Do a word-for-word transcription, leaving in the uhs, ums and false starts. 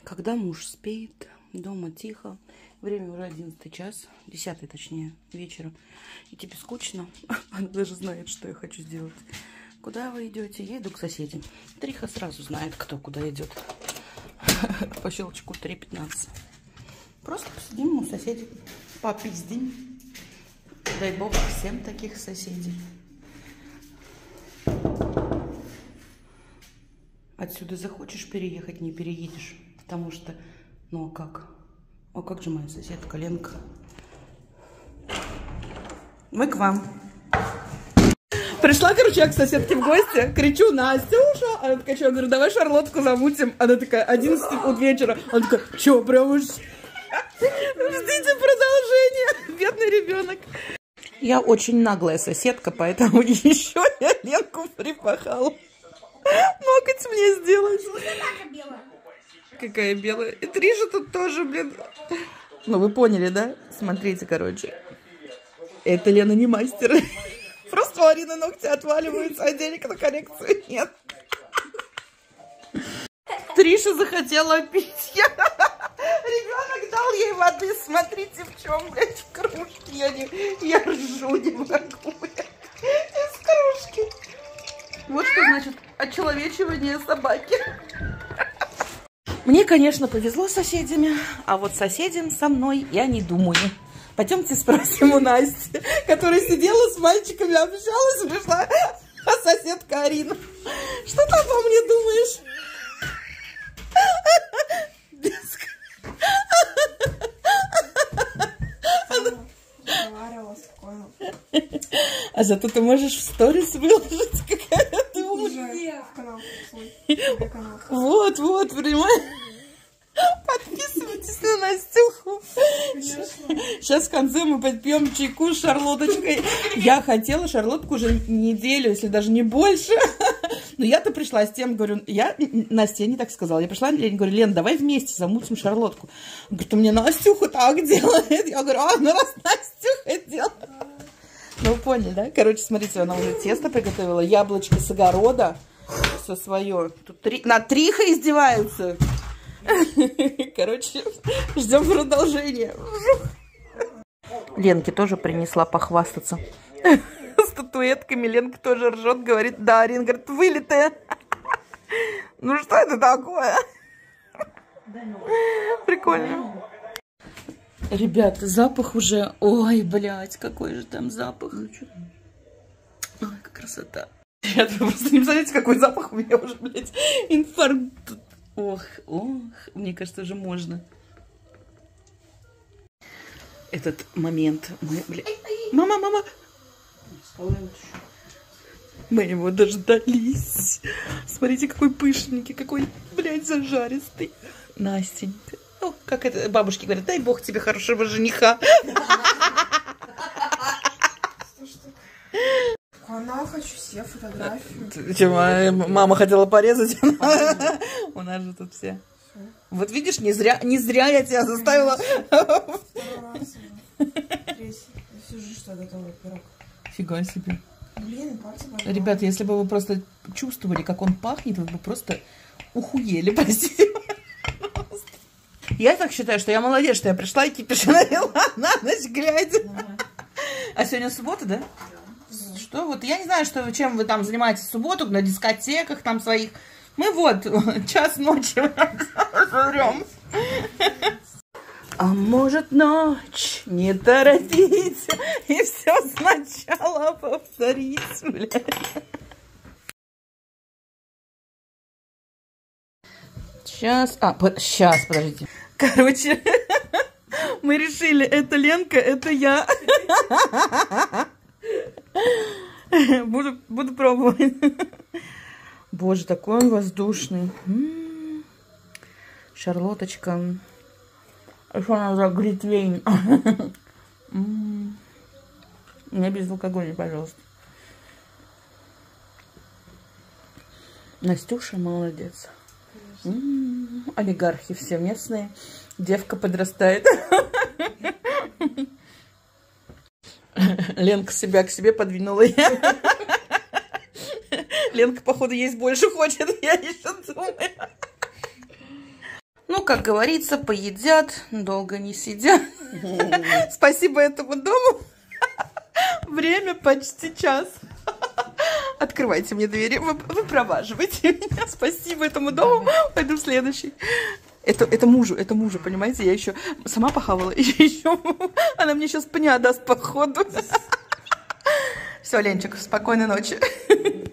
Когда муж спит, дома тихо, время уже одиннадцатый час, десятый точнее, вечера, и тебе скучно, она даже знает, что я хочу сделать. Куда вы идете? Я иду к соседям. Триха сразу знает, кто куда идет. По щелчку три пятнадцать. Просто посидим у соседей, попиздим. Дай бог всем таких соседей. Отсюда захочешь переехать, не переедешь. Потому что, ну а как? А как же моя соседка Ленка? Мы к вам. Пришла, короче, я к соседке в гости, кричу: Настюша! Она такая: что? Я говорю: давай шарлотку замутим. Она такая: одиннадцать вечера. Она такая: что, прям уж... Ждите продолжения, бедный ребенок. Я очень наглая соседка, поэтому еще я Ленку припахала. Ноготь мне сделать. Какая белая. И Триша тут тоже, блин. Ну, вы поняли, да? Смотрите, короче. Это Лена не мастер. Просто у Арины ногти отваливаются, а денег на коррекцию нет. Триша захотела пить. Я... Ребенок дал ей воды. Смотрите, в чем, блядь, в кружке. Я, не... Я ржу не могу, блядь. Из кружки. Вот что значит очеловечивание собаки. Мне, конечно, повезло с соседями, а вот соседям со мной я не думаю. Пойдемте спросим у Насти, которая сидела с мальчиками, общалась, пришла, а соседка Арина. Что ты обо мне думаешь? А зато ты можешь в сторис выложить, какая ты умная. Вот, вот, понимаешь? Подписывайтесь на Настюху. Сейчас в конце мы попьем чайку с шарлоточкой. Я хотела шарлотку уже неделю, если даже не больше. Но я-то пришла с тем, говорю, я, Настя, я не так сказала. Я пришла, Лене, говорю: Лен, давай вместе замутим шарлотку. Он говорит: у меня Настюха так делает. Я говорю: а, ну раз Настюха делает. Ну, вы поняли, да? Короче, смотрите, она уже тесто приготовила. Яблочко с огорода. Со свое. Тут три... над Трихой издеваются. Короче, ждем продолжения. Ленке тоже принесла похвастаться статуэтками. Ленка тоже ржет, говорит: да, Арина, говорит, вылитая. Ну что это такое? Прикольно. Ребята, запах уже... Ой, блядь, какой же там запах. Ой, какая красота. Ребята, вы просто не представляете, какой запах у меня уже, блядь, инфаркт. Ох, ох, мне кажется, уже можно. Этот момент мы, блядь... Мама, мама! Мы его дождались. Смотрите, какой пышненький, какой, блядь, зажаристый. Настенька. Ну, как это бабушки говорят: дай бог тебе хорошего жениха. Канал хочу себе фотографию. Чем мама хотела порезать? У нас же тут все. Вот видишь, не зря, не зря я тебя заставила. Фига себе. Ребята, если бы вы просто чувствовали, как он пахнет, вы бы просто ухуели, простите. Я так считаю, что я молодец, что я пришла и кипиш налила на ночь глядя. А сегодня суббота, да? Что вот, я не знаю, что, чем вы там занимаетесь в субботу, на дискотеках там своих. Мы вот, час ночи жрем. А может, ночь не торопить и все сначала повторить, блядь. Сейчас, а, под, сейчас, подождите. Короче, мы решили, это Ленка, это я. Буду, буду пробовать. Боже, такой он воздушный. М-м-м. Шарлоточка. Еще она за глитвейн. М-м-м. Не безалкогольный, пожалуйста. Настюша молодец. М-м-м. Олигархи все местные. Девка подрастает. Ленка себя к себе подвинула. Ленка, походу, есть больше хочет. Я еще думаю. Ну, как говорится, поедят, долго не сидят. Спасибо этому дому. Время почти час. Открывайте мне двери, вы, вы проваживаете меня. Спасибо этому дому. Пойду в следующий. Это, это мужу, это мужу, понимаете? Я еще сама похавала, и еще она мне сейчас пня даст, походу. Все, Ленчик, спокойной ночи.